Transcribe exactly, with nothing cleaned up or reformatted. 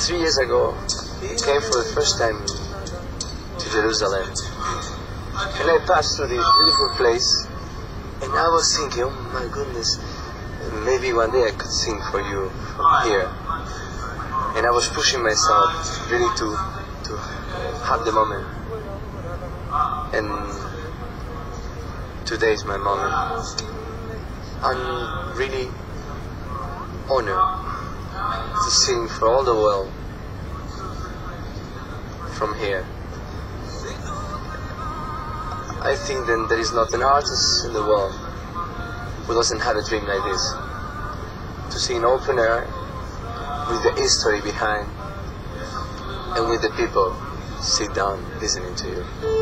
three years ago, came for the first time to Jerusalem, and I passed through this beautiful place, and I was thinking, oh my goodness, maybe one day I could sing for you from here. And I was pushing myself really to to have the moment. And today is my moment. I'm really honored to sing for all the world from here. I think that there is not an artist in the world who doesn't have a dream like this. To sing open air with the history behind and with the people sit down listening to you.